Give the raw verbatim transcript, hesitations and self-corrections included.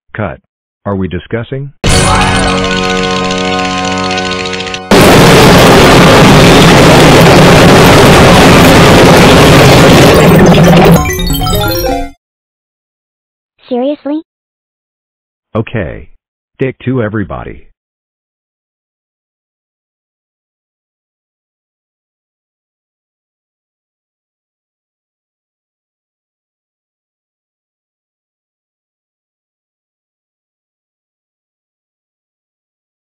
Cut. Are we discussing? Seriously? Okay. Take two everybody.